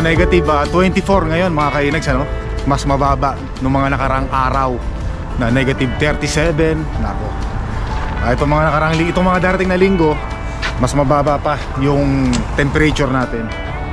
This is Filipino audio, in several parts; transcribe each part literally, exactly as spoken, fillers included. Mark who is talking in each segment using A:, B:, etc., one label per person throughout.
A: negative uh, twenty-four ngayon mga kainags, ano? Mas mababa nung mga nakaraang araw na negative thirty-seven. Nako. Uh, itong mga nakaraang itong mga darating na linggo, mas mababa pa yung temperature natin.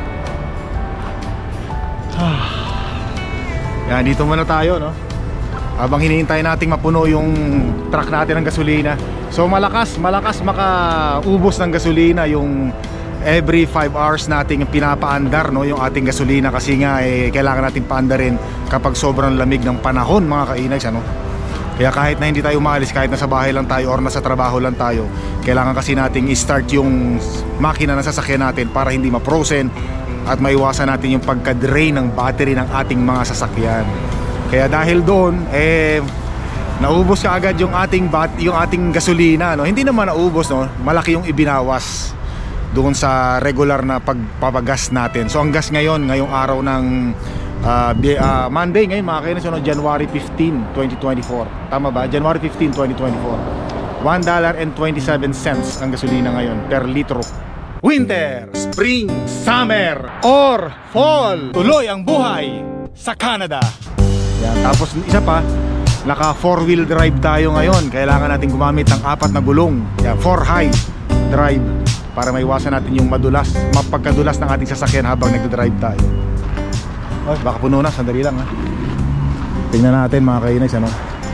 A: Yan, dito muna tayo, no? Habang hinihintay nating mapuno yung truck natin ng gasolina. So malakas, malakas makaubos ng gasolina yung every five hours nating pinapaandar, no, yung ating gasolina. Kasi nga eh, kailangan natin paandarin kapag sobrang lamig ng panahon mga kainags, ano? Kaya kahit na hindi tayo umalis, kahit nasa bahay lang tayo or nasa trabaho lang tayo, kailangan kasi nating i-start yung makina ng sasakyan natin para hindi ma-frozen at maiwasan natin yung pagka-drain ng battery ng ating mga sasakyan. Kaya dahil doon, eh naubos ka agad yung ating bat, yung ating gasolina, no? Hindi naman naubos, no? Malaki yung ibinawas doon sa regular na pagpapagas natin. So ang gas ngayon, ngayong araw ng uh, uh, Monday ngayon mga kainis, no? January fifteenth, twenty twenty-four. Tama ba? January fifteenth, twenty twenty-four. one dollar and twenty-seven cents ang gasolina ngayon per litro. Winter, spring, summer, or fall, tuloy ang buhay sa Canada. Yan. Tapos isa pa, naka four wheel drive tayo ngayon. Kailangan natin gumamit ng apat na gulong. Yan, four high drive para maiwasan natin yung madulas, mapagkadulas ng ating sasakyan habang nagdadrive tayo. Ay, baka puno na, sandali lang ha. Tingnan natin mga kainags, ano.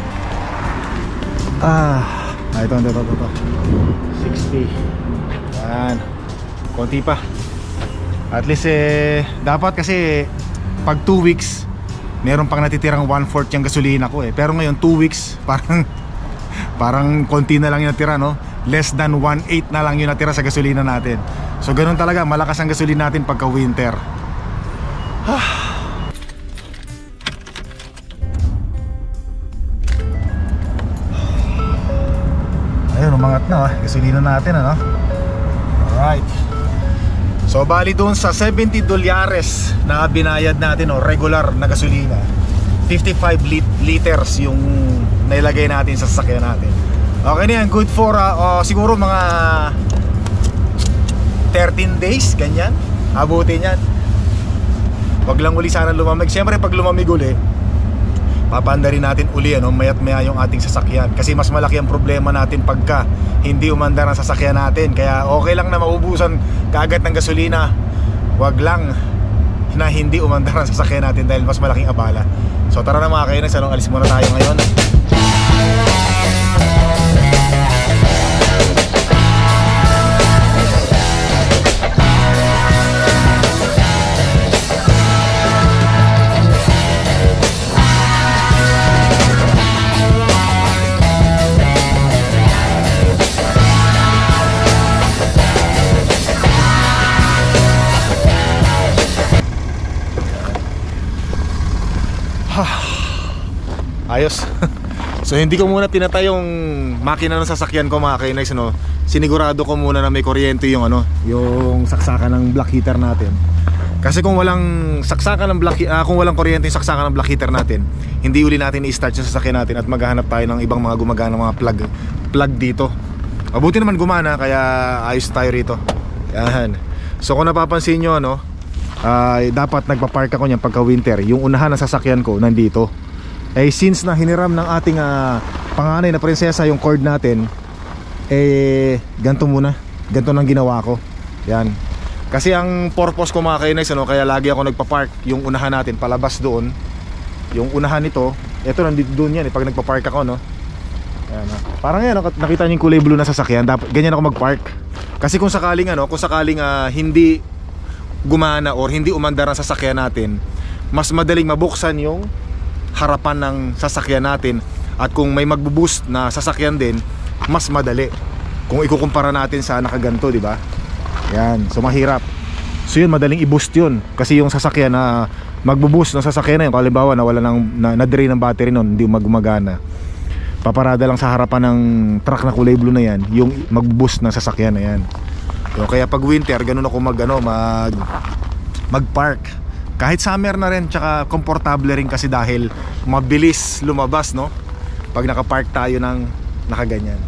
A: Ah, ah ito, ito, ito, ito. sixty. Yan. Konti pa. At least eh, dapat kasi pag two weeks meron pang natitirang one fourth yung gasolina ko eh. Pero ngayon two weeks parang parang konti na lang yung natira, no? Less than one eighth na lang yung natira sa gasolina natin. So ganun talaga, malakas ang gasolina natin pagka winter. Ayun, umangat na ah, gasolina natin, ano? Alright. So bali doon sa seventy dolyares na binayad natin, o regular na gasolina, fifty-five lit liters yung nailagay natin sa sasakyan natin. Okay na yan, good for uh, uh, siguro mga thirteen days, ganyan. Abutin yan. Wag lang uli sana lumamig. Siyempre pag lumamig uli, papaandarin natin uli, ano, mayat maya yung ating sasakyan. Kasi mas malaki ang problema natin pagka hindi umandar ang sasakyan natin. Kaya okay lang na maubusan kaagad ng gasolina, wag lang na hindi umandar ang sasakyan natin dahil mas malaking abala. So tara na mga kainis, anong alis muna tayo ngayon. Ayos. So hindi ko muna pinatay yung makina ng sasakyan ko mga kainags, no? Sinigurado ko muna na may kuryente yung ano, yung saksakan ng black heater natin. Kasi kung walang saksakan ng black uh, kung walang kuryente yung saksakan ng black heater natin, hindi uli natin i-start yung sasakyan natin at maghahanap tayo ng ibang mga gumagana mga plug plug dito. Mabuti naman gumana, kaya ayos tayo rito. Yan. So kung napapansin nyo, ano, uh, dapat nagpa-park ako niyan pagka winter. Yung unahan ng sasakyan ko nandito. Eh since na hiniram ng ating uh, panganay na prinsesa yung cord natin, eh ganito muna, ganito nang ginawa ko. Yan. Kasi ang purpose ko mga kainags, ano, kaya lagi ako nagpa-park yung unahan natin palabas doon. Yung unahan nito, eto nandito doon yan eh, pag nagpa-park ako, no. Yan, uh. Parang yan, nakita niyo yung kulay blue na sasakyan, dapat ganyan ako mag-park. Kasi kung sakaling ano, kung sakaling uh, hindi gumana or hindi umandar ang sasakyan natin, mas madaling mabuksan yung harapan ng sasakyan natin. At kung may magbo-boost na sasakyan din, mas madali kung ikukumpara natin sa nakaganto, di ba? Yan, so mahirap. So yun, madaling i-boost yun. Kasi yung sasakyan na magbo-boost ng sasakyan na yun, halimbawa na wala ng na, na-drain ng battery nun, hindi magumagana, paparada lang sa harapan ng truck na kulay blue na yan, yung magbo-boost ng sasakyan na yan. So, kaya pag winter, ganun ako mag, ano, mag mag-park. Kahit summer na rin, tsaka komportable rin kasi dahil mabilis lumabas, no? Pag nakapark tayo ng nakaganyan.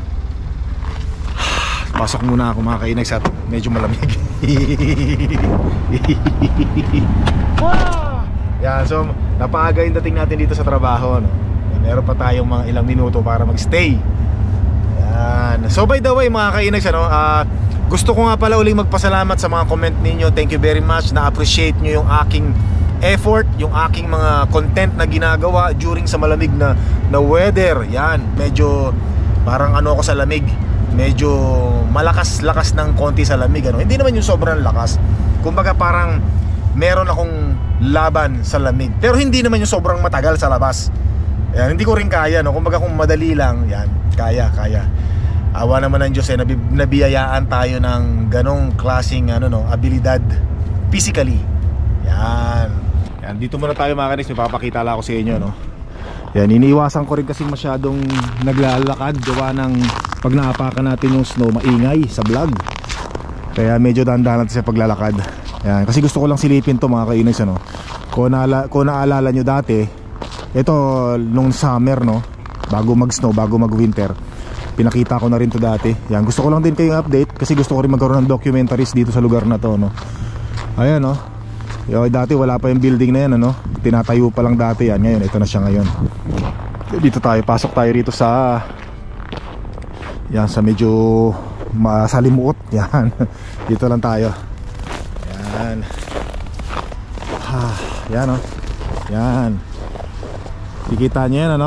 A: Pasok muna ako mga kainags at medyo malamig. Yan, so napaaga yung dating natin dito sa trabaho, no? Meron pa tayong mga ilang minuto para magstay. Yan. So by the way mga kainags, ano, uh, gusto ko nga pala uling magpasalamat sa mga comment ninyo. Thank you very much. Na-appreciate nyo yung aking effort, yung aking mga content na ginagawa during sa malamig na, na weather. Yan, medyo parang ano ako sa lamig, medyo malakas-lakas ng konti sa lamig, ano? Hindi naman yung sobrang lakas. Kumbaga parang meron akong laban sa lamig, pero hindi naman yung sobrang matagal sa labas. Yan, hindi ko rin kaya, no? Kumbaga kung madali lang, yan, kaya, kaya. Awa naman ng Diyos, eh, nabib nabiyayaan tayo ng ganong klaseng ano, no, abilidad physically. Yan. Yan, dito muna tayo mga kanis, may papakita lang ako sa inyo, no? Yan, iniiwasan ko rin kasi masyadong naglalakad, gawa ng pag naapakan natin yung snow, maingay sa vlog. Kaya medyo dahan-dahan natin sa paglalakad. Yan, kasi gusto ko lang silipin to mga kainis, ano. Kung, naala, kung naalala nyo dati, ito nung summer, no, bago mag snow, bago mag winter, pinakita ko na rin to dati. Yan, gusto ko lang din kayong update kasi gusto ko rin magkaroon ng documentaries dito sa lugar na to, no. Ayan, no. Yung, dati wala pa yung building na yan, ano. Tinatayo pa lang dati yan. Ngayon, ito na siya ngayon. Dito tayo, pasok tayo rito sa yan, sa medyo masalimuot. Yan. Dito lang tayo. Yan. Ah, yan, oh. Yan. Kikita nyo yan, ano?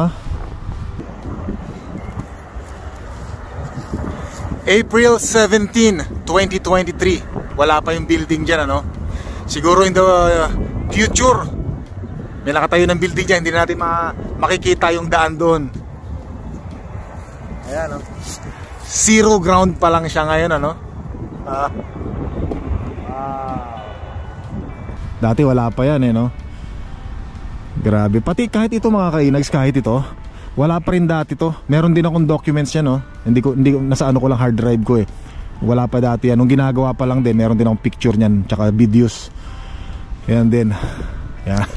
A: April seventeenth, twenty twenty-three. Wala pa yung building dyan, ano? Siguro in the uh, future may nakatayo ng building dyan, hindi natin ma makikita yung daan doon. Ayan, no? Zero ground pa lang siya ngayon, ano? Ah. Wow. Dati wala pa yan, eh, no? Grabe, pati kahit ito mga kainags, kahit ito wala pa rin dati to. Meron din akong documents yan, no? Hindi ko, hindi ko, nasa ano ko lang, hard drive ko, eh. Wala pa dati yan, nung ginagawa pa lang din, meron din akong picture nyan, tsaka videos. Yan din. Yan.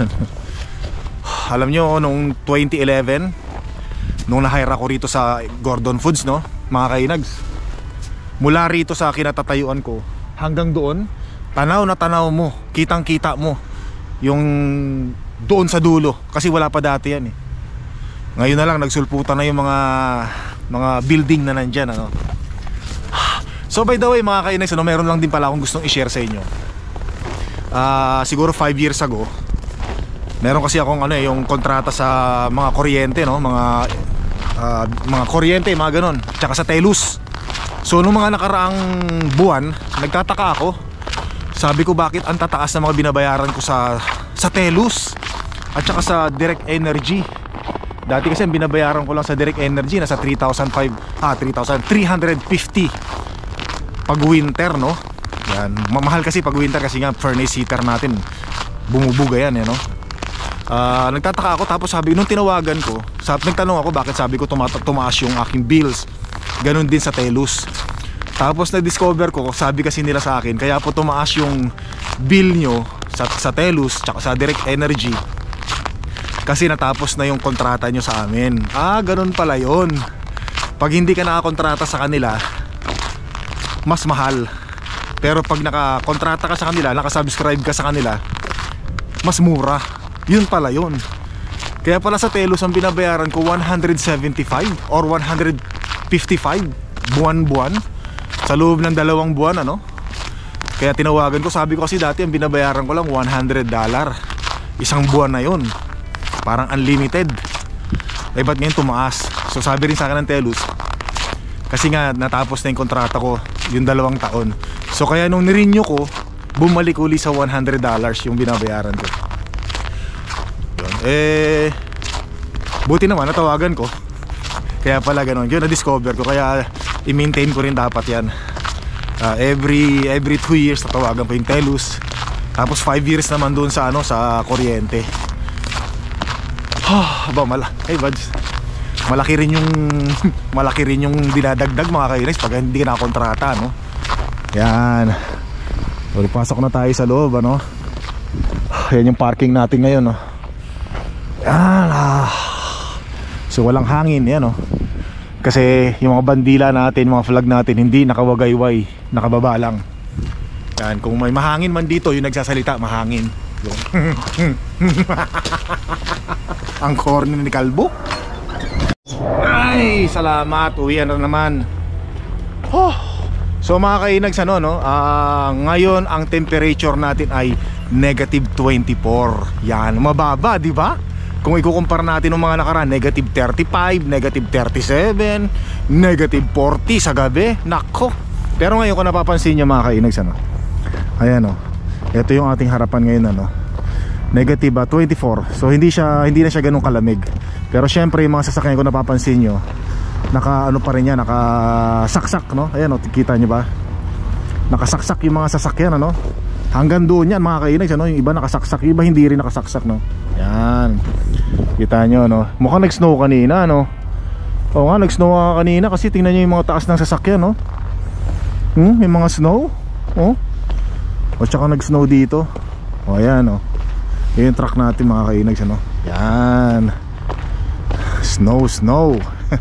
A: Alam nyo, noong twenty eleven, nung na-hire ako rito sa Gordon Foods, no, mga kainags, mula rito sa kinatatayuan ko hanggang doon, tanaw na tanaw mo, kitang kita mo yung doon sa dulo, kasi wala pa dati yan, eh. Ngayon na lang nagsulputan na yung mga mga building na nandyan, ano. So by the way mga kainags, ano, meron lang din pala akong gustong i-share sa inyo. Uh, siguro five years ago, meron kasi akong ano, yung kontrata sa mga kuryente, no, mga uh, mga kuryente, mga ganon, tsaka sa Telus. So nung mga nakaraang buwan, nagtataka ako. Sabi ko, bakit ang tataas na mga binabayaran ko sa sa Telus at tsaka sa Direct Energy. Dati kasi ang binabayaran ko lang sa Direct Energy nasa three thousand five hundred, ah three thousand three hundred fifty pag winter, no. Yan, mamahal kasi pag winter kasi nga furnace heater natin bumubuga yan, eh, no. Uh, nagtataka ako, tapos sabi, nung tinawagan ko, sabi, nagtanong ako bakit, sabi ko tumata tumaas yung aking bills. Ganon din sa Telus. Tapos na-discover ko, sabi kasi nila sa akin, kaya po tumaas yung bill nyo sa, sa Telus tsaka sa Direct Energy kasi natapos na yung kontrata nyo sa amin. Ah, ganon pala yun. Pag hindi ka nakakontrata sa kanila, mas mahal. Pero pag nakakontrata ka sa kanila, nakasubscribe ka sa kanila, mas mura. Yun pala yun. Kaya pala sa Telus ang binabayaran ko one hundred seventy-five or one hundred fifty-five buwan-buwan sa loob ng dalawang buwan, ano. Kaya tinawagan ko, sabi ko kasi dati ang binabayaran ko lang one hundred dollar isang buwan na yun, parang unlimited. Eh ba't ngayon tumaas? So sabi rin sa akin ng Telus, kasi nga natapos na yung kontrata ko yung dalawang taon. So kaya nung nirenew ko, bumalik uli sa one hundred dollars yung binabayaran ko. Yun. Eh buti naman natawagan ko. Kaya pala ganun, yun na-discover ko. Kaya i-maintain ko rin dapat yan. uh, Every every two years tatawagan ko yung Telus. Tapos five years naman doon sa ano, sa kuryente. Oh, ba mala. Hey buds, malaki rin yung malaki rin yung dinadagdag mga kainis pag hindi ka nakakontrata, no. Yan. So, pasok na tayo sa loob, ano. Yan yung parking natin ngayon, no. Yan, ah. So walang hangin, yan, no. Kasi yung mga bandila natin, mga flag natin, hindi nakawagayway, nakababa lang. Yan, kung may mahangin man dito, yung nagsasalita, mahangin. Ang corny ni Kalbo. Ay, salamat. Uwian na naman. Oh. So mga kainags, ano, no? Uh, ngayon ang temperature natin ay negative twenty-four. Yan, mababa, di ba? Kung ikukumpara natin ng mga nakaraan, negative thirty-five, negative thirty-seven, negative forty sa gabi. Nako. Pero ngayon kung napapansin nyo mga kainags, ano? Ayan, oh. Ito yung ating harapan ngayon, ano? Negative uh, twenty-four. So hindi siya hindi na siya ganun kalamig. Pero syempre yung mga sasakyan ko napapansin nyo, naka ano pa rin yan, nakasaksak, no? Ayan, oh, kita nyo ba? Nakasaksak yung mga sasakyan, ano? Hanggang doon yan mga kainags, ano? Yung iba nakasaksak, yung iba hindi rin nakasaksak, no? Yan. Kita nyo, no? Mukhang nag-snow kanina, no? Oo nga, nag-snow nga kanina kasi tingnan nyo yung mga taas ng sasakyan, no? Hmm, may mga snow. Oh. O tsaka nag-snow dito. O ayan, oh. Yung truck natin mga kainags, ano? Yan. Snow, snow.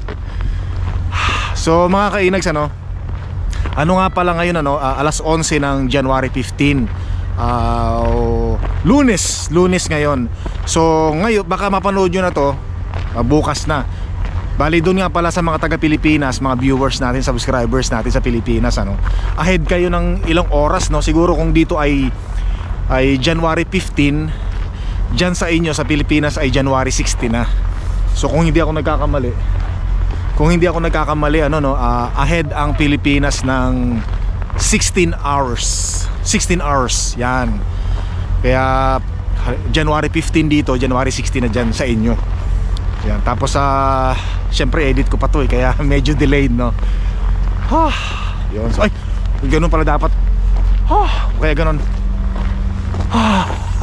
A: So mga kainags, ano? Ano nga pala ngayon, ano? Uh, alas onse ng January fifteen. uh, Lunes. Lunes ngayon. So ngayon, baka mapanood nyo na to uh, bukas na. Bali doon nga pala sa mga taga Pilipinas, mga viewers natin, subscribers natin sa Pilipinas, ano? Ahead kayo ng ilang oras, no? Siguro kung dito ay ay January fifteen, diyan sa inyo sa Pilipinas ay January sixteen na. So kung hindi ako nagkakamali, kung hindi ako nagkakamali, ano, no, uh, ahead ang Pilipinas ng sixteen hours. sixteen hours, yan. Kaya January fifteen dito, January sixteen na dyan sa inyo. Yan. Tapos sa uh, syempre edit ko pa to eh, kaya medyo delayed, no. Ah, yun. So, ay, ganun pala dapat. Ah, kaya ganun. Ah.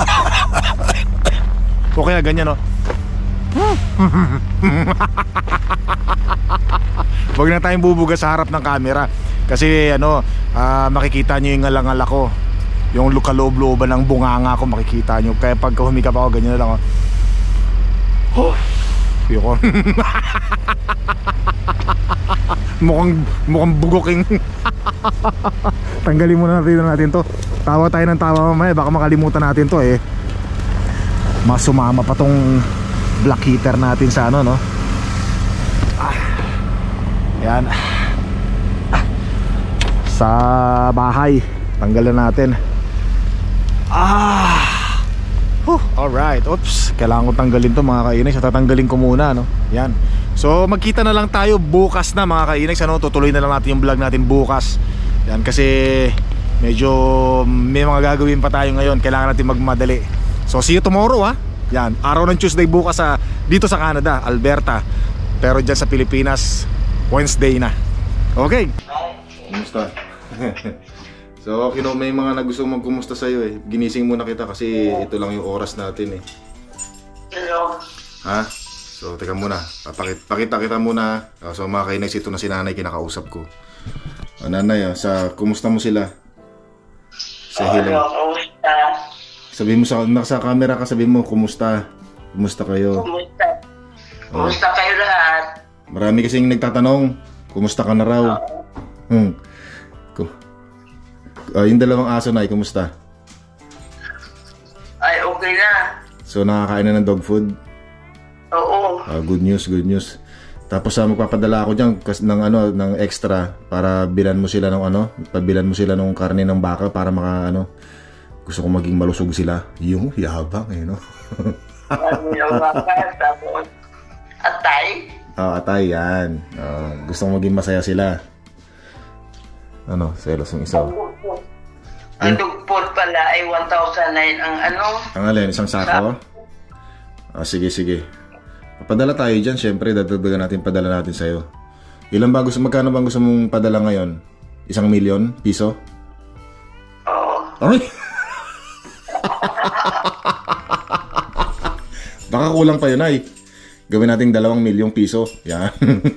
A: O kaya ganyan, no. Huwag na tayong bubuga sa harap ng camera. Kasi ano, uh, makikita nyo yung ngalangal ako, yung kaloob-looban ng bunganga ko makikita nyo. Kaya pagka humikap ako, ganyan na lang, oh. Oh, yun. Mukhang, mukhang bugoking. Tanggalin muna natin natin to. Tawa tayo ng tawa mamaya, baka makalimutan natin to eh. Mas sumama pa tong black heater natin sa ano, no? Ah, yan. Ah, sa bahay. Tanggalan natin. Ah, huh, alright. Oops, kailangan ko tanggalin to mga kainags. So tatanggalin ko muna, no? Yan. So magkita na lang tayo bukas na mga kainags, ano? Tutuloy na lang natin yung vlog natin bukas. Yan, kasi medyo may mga gagawin pa tayo ngayon. Kailangan natin magmadali. So see you tomorrow, ha? Yan, araw ng Tuesday bukas sa dito sa Canada, Alberta. Pero dyan sa Pilipinas, Wednesday na. Okay. Kumusta? So, you know, may mga nagustong magkumusta sa'yo eh. Ginising muna kita kasi ito lang yung oras natin eh.
B: Hello.
A: Ha? So, teka muna. Pakita, pakita kita muna. So, mga kainags, ito na si nanay, kinakausap ko. O, nanay, oh, sa, kumusta mo sila? Sa hello.
B: Kumusta?
A: Sabihin mo sa, nasa camera ka, sabihin mo, kumusta? Kumusta kayo?
B: Kumusta? Kumusta kayo lahat?
A: Marami kasing nagtatanong, kumusta ka na raw? Hmm. Uh, yung dalawang aso na, ay, kumusta?
B: Ay, okay na.
A: So, nakakain na ng dog food?
B: Oo.
A: Uh, good news, good news. Tapos uh, magpapadala ako dyan kas, ng, ano, ng extra para bilan mo sila ng ano, pabilan mo sila ng karne ng baka para maka ano, gusto ko maging malusog sila. Yung yabang eh, no?
B: Yung baka, tapos atay.
A: Oo, oh, atay, yan. Uh, gusto ko maging masaya sila. Ano, selos yung isa.
B: Ang dugpot pala ay one thousand nine ang ano?
A: Ang alin, isang sako? Ah, sige, sige. Papadala tayo dyan, syempre, dadagdagan natin padala natin sa'yo. Ilan ba gusto, magkano bang gusto mong padala ngayon? Isang milyon piso?
B: Oo.
A: Ay! Baka kulang pa yun ay. Gawin natin dalawang milyong piso. Yan.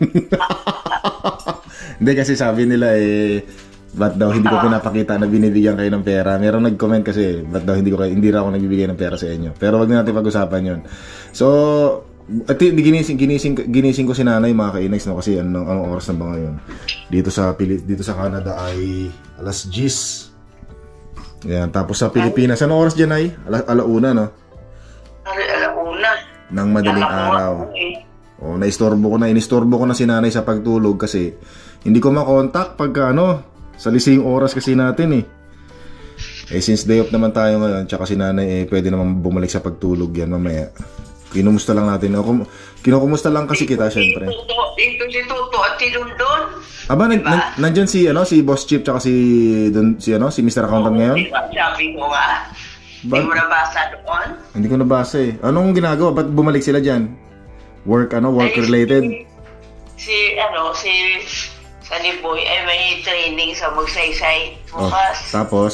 A: Hindi kasi sabi nila eh, ba't daw hindi ko pinapakita na binibigyan kayo ng pera. Meron nag-comment kasi, ba't daw hindi ko hindi raw ako nagbibigay ng pera sa inyo. Pero wag na natin pag-usapan yun. So, at ginising, ginising, ginising ko si nanay mga kainags, no? Kasi anong, anong oras na ba ngayon? Dito sa, dito sa Canada ay alas diyes. Yan, tapos sa Pilipinas, anong oras dyan ay? Ala, alauna, no?
B: Ala, alauna.
A: Nang madaling araw. O, naistorbo ko na, inistorbo ko na si nanay sa pagtulog kasi hindi ko makontak pagka ano, sa lising oras kasi natin eh. Eh since day off naman tayo ngayon, tsaka si nanay eh pwede naman bumalik sa pagtulog yan mamaya. Kinumusta lang natin. O, kum kinukumusta lang kasi kita syempre.
B: Ito si Toto at si Dundon.
A: Aba, diba? nan nandyan si, ano, si Boss Chip tsaka si, dun, si, ano, si Mister Accountant
B: Oo,
A: ngayon?
B: diba? Sabi ko nga. Hindi mo nabasa doon?
A: Hindi ko nabasa eh. Anong ginagawa? Ba't bumalik sila dyan? Work, ano? Work
B: Ay,
A: related?
B: Si, si, ano, si Sunny Boy ay may training sa magsaysay bukas.
A: Oh, tapos?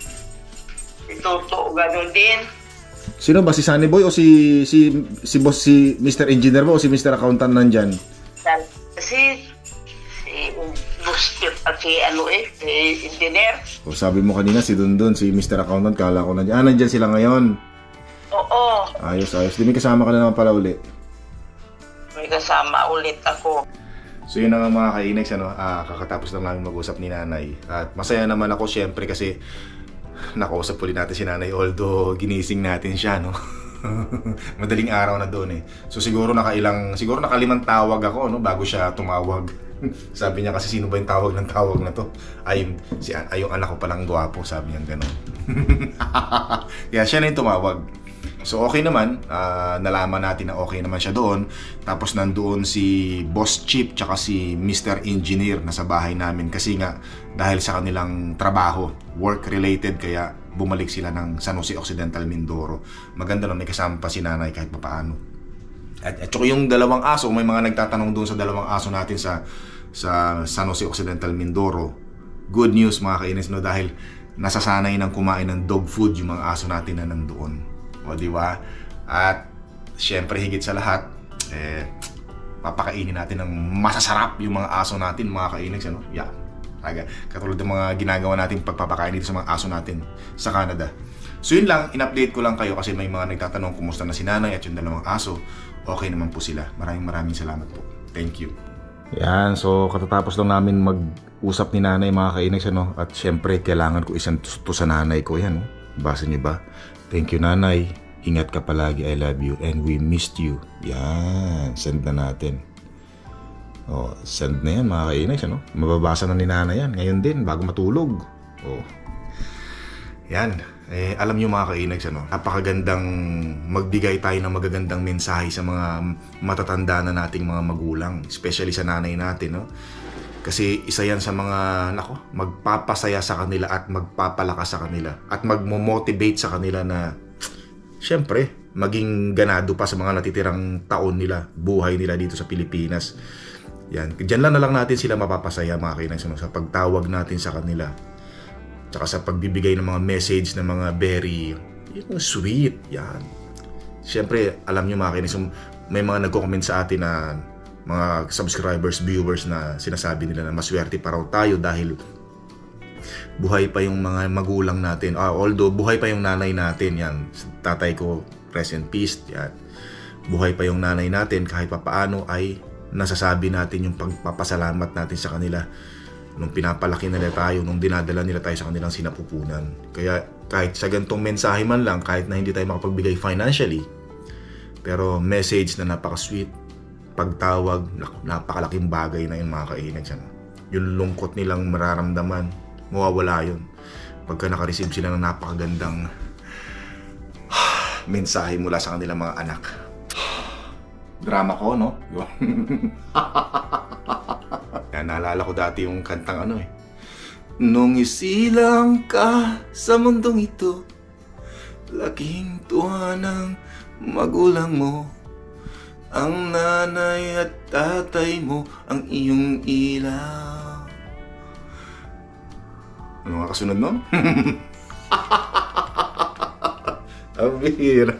B: Si Toto, gano'n din.
A: Sino ba? Si Sunny Boy o si, si, si Boss, si Mister Engineer ba o si Mister Accountant nandyan?
B: Si, si Boss at si, ano eh, si Engineer.
A: O sabi mo kanina si Dundun, si Mister Accountant, kala ko nandyan. Ah, nandyan sila ngayon.
B: Oo.
A: Ayos, ayos. Di may kasama ka na naman pala uli.
B: May kasama ulit ako.
A: So yun na nga mga ka-Inex, ano, ah, kakatapos lang namin mag-usap ni nanay. At masaya naman ako syempre kasi nakausap ulit natin si nanay, although ginising natin siya, no? Madaling araw na doon eh. So siguro nakailang, siguro nakalimang tawag ako, no, bago siya tumawag. Sabi niya kasi sino ba yung tawag ng tawag na to? Ay, si, ay yung anak ko palang gwapo, sabi niya gano'n. Kaya siya na yung tumawag. So okay naman, uh, nalaman natin na okay naman siya doon. Tapos nandoon si Boss Chip tsaka si Mister Engineer na sa bahay namin kasi nga dahil sa kanilang trabaho, work related, kaya bumalik sila ng San Jose Occidental, Mindoro. Maganda na may kasama pa si nanay kahit papaano. At, at saka yung dalawang aso, may mga nagtatanong doon sa dalawang aso natin sa sa San Jose Occidental, Mindoro. Good news mga ka-Inex, no, dahil nasasanay ng kumain ng dog food yung mga aso natin na nandoon. O di ba? At syempre higit sa lahat, eh papakainin natin ng masasarap yung mga aso natin, mga ka-Inex, ano? Yeah. Taga, katulad ng mga ginagawa natin pagpapakain dito sa mga aso natin sa Canada. So yun lang, in-update ko lang kayo kasi may mga nagtatanong kumusta na si nanay at yung dalawang aso. Okay naman po sila. Maraming maraming salamat po. Thank you. Yan, so katatapos lang namin mag-usap ni nanay, mga ka-Inex, ano? At syempre kailangan ko isang to sa nanay ko yan, no? Basa niyo ba? Thank you nanay. Ingat ka palagi. I love you and we missed you. Yan, send na natin. Oh, send na yan mga ka-Inex, ano? Mababasa na ni nanay yan ngayon din bago matulog. Oh. Yan. Eh, alam niyo mga ka-Inex, ano? Napakagandang magbigay tayo ng magagandang mensahe sa mga matatanda na nating mga magulang, especially sa nanay natin, no? Kasi isa yan sa mga, nako, magpapasaya sa kanila at magpapalakas sa kanila at magmo-motivate sa kanila na syempre, maging ganado pa sa mga natitirang taon nila, buhay nila dito sa Pilipinas. Yan, diyan lang na lang natin sila mapapasaya mga ka-Inex, sa pagtawag natin sa kanila. Tsaka sa pagbibigay ng mga message na mga very yung sweet. Yan. Syempre, alam nyo mga ka-Inex, may mga nagko-comment sa atin na mga subscribers, viewers na sinasabi nila na maswerte pa raw tayo dahil buhay pa yung mga magulang natin. Ah, although buhay pa yung nanay natin, yan. Tatay ko, rest in peace. Yan. Buhay pa yung nanay natin, kahit papaano ay nasasabi natin yung pagpapasalamat natin sa kanila nung pinapalaki nila tayo, nung dinadala nila tayo sa kanilang sinapupunan. Kaya kahit sa ganitong mensahe man lang, kahit na hindi tayo makapagbigay financially, pero message na napaka-sweet, pagtawag, napakalaking bagay na yun mga ka-Inex. Yung lungkot nilang mararamdaman, mawawala yun pagka nakareceive sila ng napakagandang mensahe mula sa kanilang mga anak. Drama ko, no? Yan, naalala ko dati yung kantang ano eh. Nung isilang ka sa mundong ito, laking tuwa ng magulang mo, ang nanay at tatay mo, ang iyong ilaw. Ano nga kasunod nun? Abira.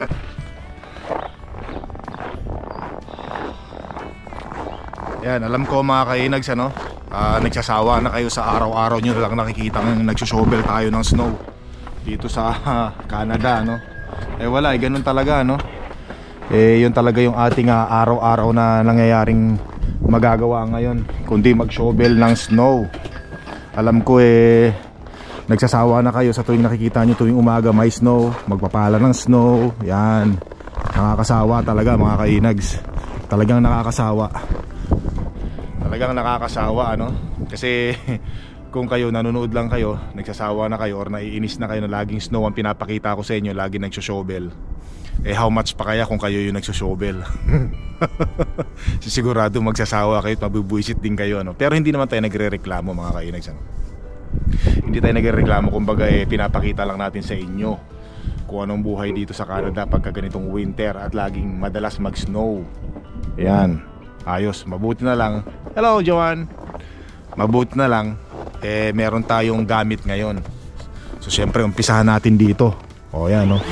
A: Yan, alam ko mga ka-Inex, ano? Uh, nagsasawa na kayo sa araw-araw nyo lang nakikita ng nagsushovel tayo ng snow dito sa uh, Canada, no? Eh wala, eh, ganun talaga, no? Eh yun talaga yung ating uh, araw-araw na nangyayaring magagawa ngayon, kundi mag-shovel ng snow. Alam ko eh nagsasawa na kayo sa tuwing nakikita nyo tuwing umaga may snow, magpapala ng snow. Yan, nakakasawa talaga mga kainags. Talagang nakakasawa. Talagang nakakasawa ano. Kasi kung kayo nanonood lang kayo, nagsasawa na kayo or naiinis na kayo na laging snow ang pinapakita ko sa inyo, laging nagsoshovel. Eh how much pa kaya kung kayo yung nagsoshovel? Sigurado magsasawa kayo at mabubuisit din kayo ano? Pero hindi naman tayo nagre-reklamo mga kainags ano? Hindi tayo nagre-reklamo, kumbaga eh, pinapakita lang natin sa inyo kung anong buhay dito sa Canada pagka ganitong winter at laging madalas mag-snow. Ayan, ayos, mabuti na lang. Hello Joanne. Mabuti na lang eh meron tayong gamit ngayon. So syempre umpisahan natin dito. O yan no.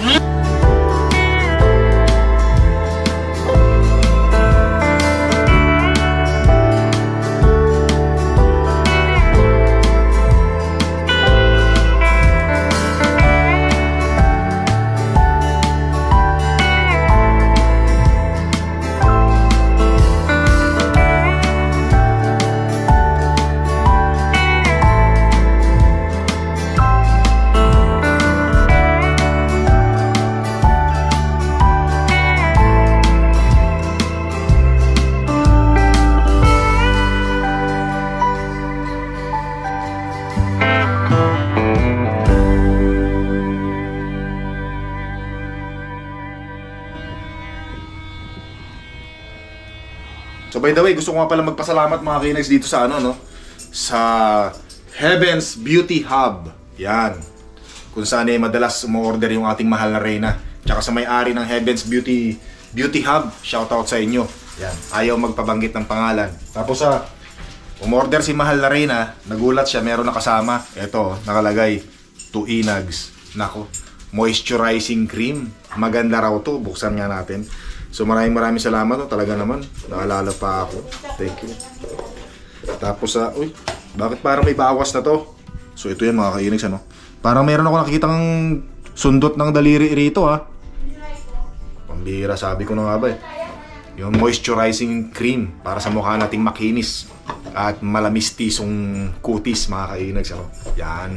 A: So by the way, gusto ko nga pala magpasalamat mga kainags dito sa ano no, sa Heaven's Beauty Hub. Yan. Kung saan eh madalas umorder yung ating mahal na Reyna. Tsaka sa may-ari ng Heaven's Beauty Beauty Hub, shoutout sa inyo. Yan. Ayaw magpabanggit ng pangalan. Tapos sa uh, umorder si mahal na Reyna, nagulat siya, meron na kasama. Ito, nakalagay two inags. Nako, moisturizing cream. Maganda raw to. Buksan nga natin. So maraming maraming salamat, no? Talaga naman, naalala pa ako. Thank you. Tapos sa, uh, uy, bakit parang may bawas na to? So ito yan mga kainags ano. Parang meron ako nakikitang sundot ng daliri rito ha. Pambira, sabi ko na nga ba eh. Yung moisturizing cream para sa mukha nating makinis at malamistisong kutis mga kainags ano. Yan.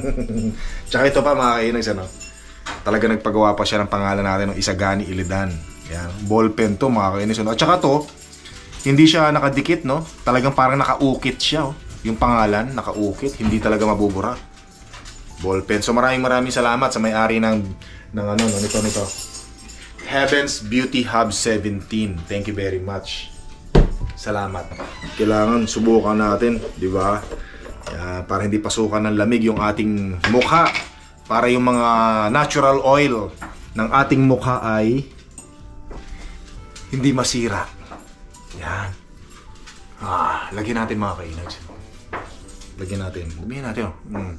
A: Tsaka ito pa mga kainags ano. Talaga nagpagawa pa siya ng pangalan natin ng Isagani Ilidan. Yan, ball pen to mga kainis. At saka to, hindi siya nakadikit no. Talagang parang nakaukit siya oh. Yung pangalan, nakaukit, hindi talaga mabubura. Ball pen. So maraming maraming salamat sa may-ari ng ng ano no, nito nito. Heaven's Beauty Hub seventeen. Thank you very much. Salamat. Kailangan subukan natin, di ba? Yan, para hindi pasukan ng lamig yung ating mukha. Para yung mga natural oil ng ating mukha ay hindi masira. Yan. Ah, lagyan natin mga kainags. Lagyan natin. Lagyan natin oh. Mm.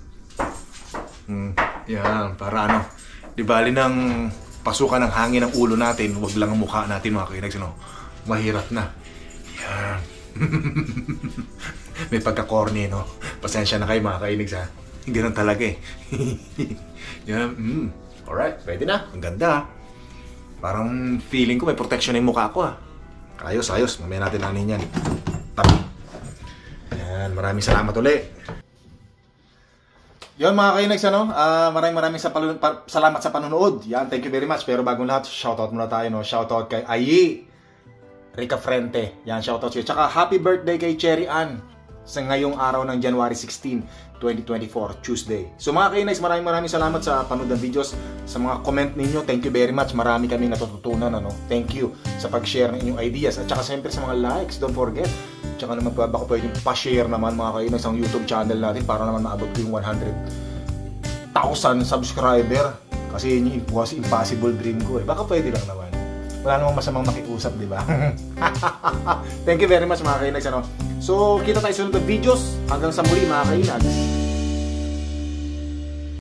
A: Mm. Yan, para ano. Di bali ng pasukan ng hangin ng ulo natin, wag lang ang mukha natin mga kainags. No? Mahirap na. Yan. May pagka-corny, no? Pasensya na kayo mga kainags ha. Hindi lang talaga eh. Yan. Mm. Alright, pwede na. Ang ganda. Parang feeling ko may protection na yung mukha ko ah. Ayos, ayos. Mamaya natin anin yan. Tabi. Ayan, maraming salamat ulit. Yun mga kainags ano, uh, maraming maraming sa pa salamat sa panonood. Yan, thank you very much. Pero bagong lahat, shoutout muna tayo no. Shoutout kay Ayi Rica Frente. Yan, shoutout siya. Tsaka happy birthday kay Cherry Ann sa ngayong araw ng January sixteenth, twenty twenty-four, Tuesday. So mga kainags, maraming maraming salamat sa panood ng videos, sa mga comment ninyo. Thank you very much. Marami kaming natututunan ano. Thank you sa pag-share ng inyong ideas at saka siyempre sa mga likes. Don't forget. Tsaka naman pa baka pwedeng pa-share naman mga kainags ang YouTube channel natin para naman maabot ko yung one hundred thousand subscriber. Kasi yun yung impossible dream ko eh. Baka pwede lang naman. Wala namang masamang makiusap, di ba? Thank you very much mga kainags ano. So, kita tayo sa sunod na videos. Hanggang sa muli mga kainags.